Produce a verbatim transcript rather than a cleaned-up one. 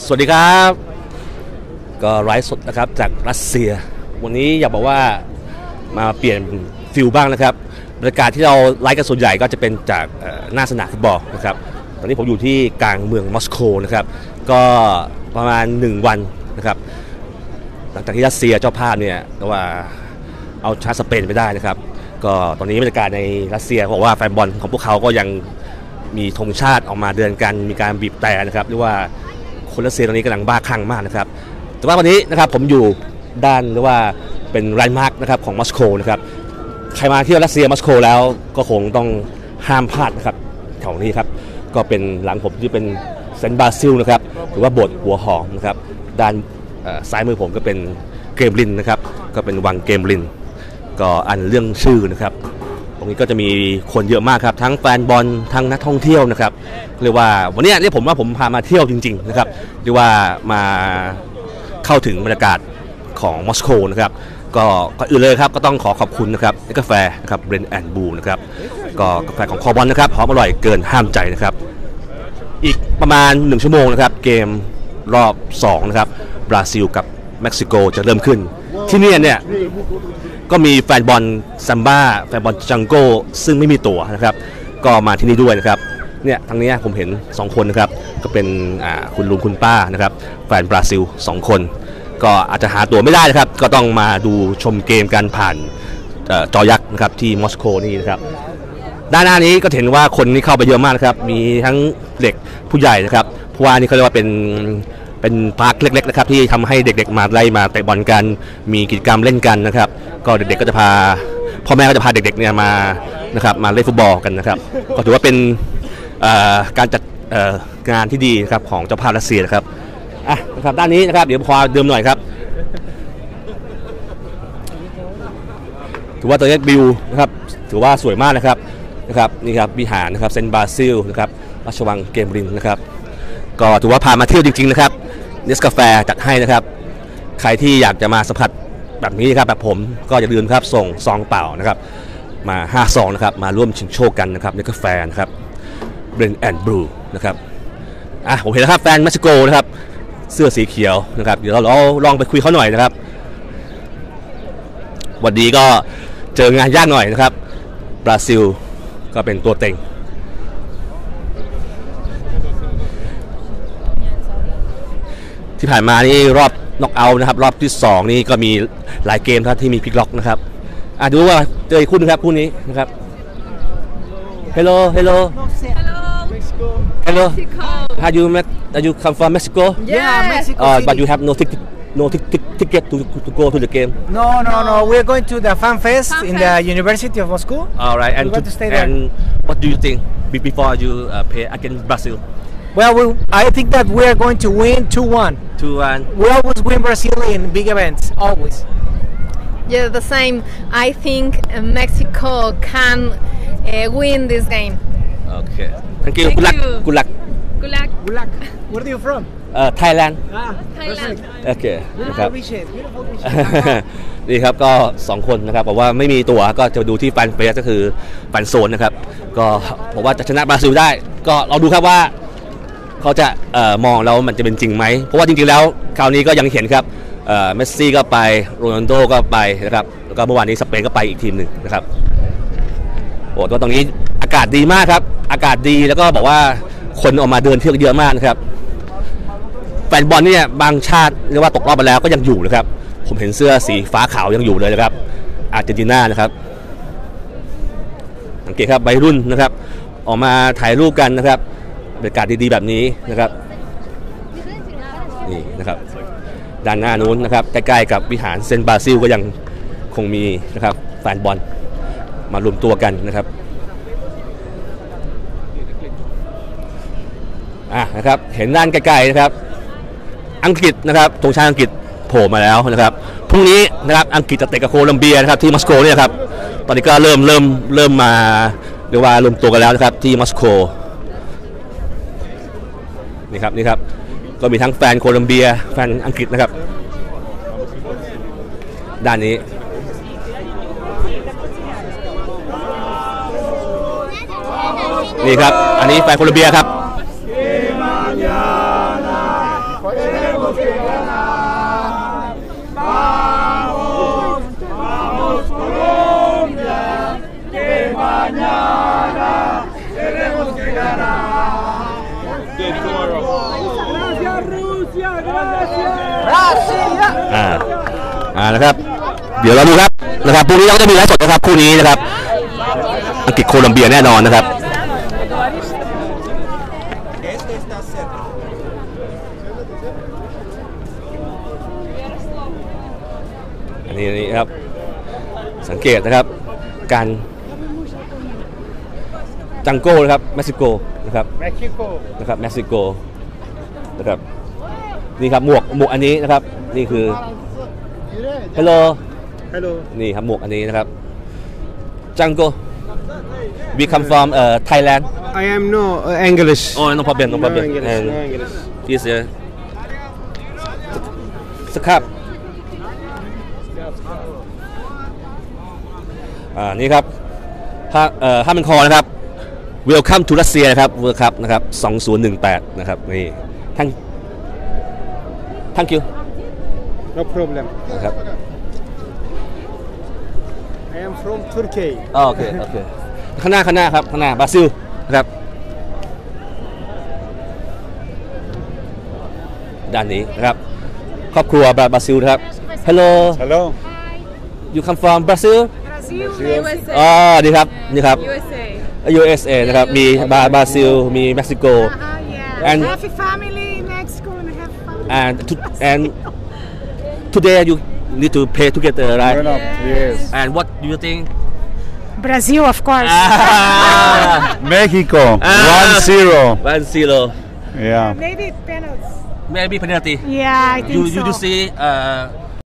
สวัสดีครับก็ไลฟ์สดนะครับจากรัสเซียวันนี้อยากบอกว่ามาเปลี่ยนฟิลบ้างนะครับบรรยากาศที่เราไลฟ์กันส่วนใหญ่ก็จะเป็นจากหน้าสนามฟุตบอลนะครับตอนนี้ผมอยู่ที่กลางเมืองมอสโกนะครับก็ประมาณหนึ่งวันนะครับหลังจากที่รัสเซียเจ้าภาพเนี่ยว่าเอาชนะสเปนไปได้นะครับก็ตอนนี้บรรยากาศในรัสเซียบอกว่าแฟนบอลของพวกเขาก็ยังมีธงชาติออกมาเดินกันมีการบีบแต่นะครับเรียกว่าคนรัสเซียตอนนี้กำลังบ้าคลั่งมากนะครับแต่ว่าวันนี้นะครับผมอยู่ด้านเรียกว่าเป็นแลนด์มาร์กนะครับของมอสโกนะครับใครมาเที่ยวรัสเซียมอสโกแล้วก็คงต้องห้ามพลาดนะครับแถวนี้ครับก็เป็นหลังผมที่เป็นเซนต์บาซิลนะครับหรือว่าโบสถ์หัวหอมนะครับด้านซ้ายมือผมก็เป็นเกมลินนะครับก็เป็นวังเกมลินก็อันเรื่องชื่อนะครับตรงนี้ก็จะมีคนเยอะมากครับทั้งแฟนบอลทั้งนักท่องเที่ยวนะครับเรียกว่าวันนี้เรียกผมว่าผมพามาเที่ยวจริงๆนะครับเรียกว่ามาเข้าถึงบรรยากาศของมอสโกนะครับก็ก่อนอื่นเลยครับก็ต้องขอขอบคุณนะครับกาแฟนะครับเบรนด์แอนด์บูนะครับก็กาแฟของคอบอลนะครับหอมอร่อยเกินห้ามใจนะครับอีกประมาณหนึ่งชั่วโมงนะครับเกมรอบสองนะครับบราซิลกับเม็กซิโกจะเริ่มขึ้นที่นี่เนี่ยก็มีแฟนบอลซัมบ้าแฟนบอลจังโก้ซึ่งไม่มีตั๋วนะครับก็มาที่นี่ด้วยนะครับเนี่ยทางนี้ผมเห็นสองคนนะครับก็เป็นคุณลุงคุณป้านะครับแฟนบราซิลสองคนก็อาจจะหาตั๋วไม่ได้นะครับก็ต้องมาดูชมเกมกันผ่านจอยักษ์นะครับที่มอสโกนี่นะครับด้านหน้านี้ก็เห็นว่าคนนี่เข้าไปเยอะมากนะครับมีทั้งเด็กผู้ใหญ่นะครับเพราะว่านี่เขาเรียกว่าเป็นเป็นพาร์คเล็กๆนะครับที่ทำให้เด็กๆมาไล่มาเตะบอลกันมีกิจกรรมเล่นกันนะครับก็เด็กๆก็จะพาพ่อแม่ก็จะพาเด็กๆเนี่ยมานะครับมาเล่นฟุตบอลกันนะครับก็ถือว่าเป็นการจัดงานที่ดีครับของเจ้าภาพรัสเซียนะครับอ่ะนะครับด้านนี้นะครับเดี๋ยวพอเดิมหน่อยครับถือว่าตัวเลขบิวนะครับถือว่าสวยมากนะครับนะครับนี่ครับวิหารนะครับเซนต์บาซิลนะครับราชวังเกมรินนะครับก็ถือว่าพามาเที่ยวจริงๆนะครับเนสกาแฟจัดให้นะครับใครที่อยากจะมาสัมผัสแบบนี้ครับแบบผมก็อย่าลืมครับส่งซองเปล่านะครับมาห้าซองนะครับมาร่วมชิงโชคกันนะครับเนสกาแฟนะครับเบรนด์แอนด์บลูนะครับอ่ะผมเห็นแล้วครับแฟนเม็กซิโกนะครับเสื้อสีเขียวนะครับเดี๋ยวเราลองไปคุยเขาหน่อยนะครับวันนี้ก็เจองานยากหน่อยนะครับบราซิลก็เป็นตัวเต็งที่ผ่านมานี่รอบน็อกเอาท์นะครับรอบที่สองนี่ก็มีหลายเกมครับที่มีพลิกล็อกนะครับอ่ะดูว่าเจอคู่นึงครับคู่นี้นะครับ Hello Hello Hello How you How you come from Mexico Yeah Mexico uh, but you have no ticket no ticket to to go to the game No no no we're going to the fan fest fan in fest. the University of Moscow All right and, to, to stay there. and what do you think before you uh, play against Brazil Well, we, I think that we are going to win two one. two one. We always win Brazil in big events, always. Yeah, the same. I think Mexico can uh, win this game. Okay. Thank you. Thank Good luck. you. Good luck. Good luck. Good luck. Where are you from? Uh, Thailand. Ah, Thailand. Okay. Beautiful beaches. Beautiful beaches. นี่ครับก็สองคนนะครับบอกว่าไม่มีตั๋วก็จะดูที่แฟนเฟสก็คือแฟนโซนนะครับก็บอกว่าจะชนะบราซิลได้ก็เราดูครับว่าเขาจะเอ่อมองแล้วมันจะเป็นจริงไหมเพราะว่าจริงๆแล้วคราวนี้ก็ยังเห็นครับเอ่อเมสซี่ก็ไปโรนัลโดก็ไปนะครับแล้วก็เมื่อวานนี้สเปนก็ไปอีกทีมหนึ่งนะครับโอ้ตัวตรงนี้อากาศดีมากครับอากาศดีแล้วก็บอกว่าคนออกมาเดินเที่ยวเยอะมากนะครับแฟนบอลเนี่ยบางชาติเรียกว่าตกรอบไปแล้วก็ยังอยู่นะครับผมเห็นเสื้อสีฟ้าขาวยังอยู่เลยนะครับอาร์เจนตินานะครับสังเกตครับวัยรุ่นนะครับออกมาถ่ายรูปกันนะครับบรรยากาศดีๆแบบนี้นะครับนี่นะครับด้านหน้านู้นนะครับใกล้ๆกับวิหารเซนต์บาซิลก็ยังคงมีนะครับแฟนบอลมารวมตัวกันนะครับอ่ะนะครับเห็นด้านไกลๆนะครับอังกฤษนะครับธงชาติอังกฤษโผล่มาแล้วนะครับพรุ่งนี้นะครับอังกฤษจะเตะกับโคลัมเบียนะครับที่มอสโกเนี่ยครับตอนนี้ก็เริ่มเริ่มเริ่มมาเรียกว่ารวมตัวกันแล้วนะครับที่มอสโกนี่ครับนี่ครับก็มีทั้งแฟนโคลัมเบียแฟนอังกฤษนะครับด้านนี้นี่ครับอันนี้แฟนโคลัมเบียครับอ่าอ่านะครับเดี๋ยวเราดูครับนะครับพรุ่งนี้เราก็จะมีไลฟ์สดนะครับคู่นี้นะครับอังกฤษโคลัมเบียแน่นอนนะครับอันนี้อันนี้ครับสังเกตนะครับการจังโก้นะครับเม็กซิโกนะครับ Mexico นะครับเม็กซิโกนะครับนี่ครับหมวกหมวกอันนี้นะครับนี่คือ Hello Hello นี่ครับหมวกอันนี้นะครับจังโก้ we come from uh, Thailand I am no uh, English oh no problem no problem English and no English this uh, สครับอ่านี่ครับถ้าเอ่อถ้ามันคอนะครับ Welcome to Russia นะครับ Welcome นะครับสองศูนย์หนึ่งแปดนะครับนี่ทั้ง Thank you no problem นะครับ I am from Turkey อ๋อโอเคโอเคข้างหน้าข้างหน้าครับข้างหน้าบราซิลนะครับด้านนี้นะครับครอบครัวบราซิลนะครับ Hello Hello you come from Brazil U S A อ๋อดีครับนี่ครับ U S A ยู เอส เอ นะครับมีบราบราซิลมีเม็กซิโก Yeah. And- have a family in Mexico and have family. and to, and today you need to pay together right Grown up, yes and what do you think Brazil, of course. ah, Mexico Ah. one zero one zero yeah Maybe penalties. maybe penalty Yeah, I think you so. you do see uh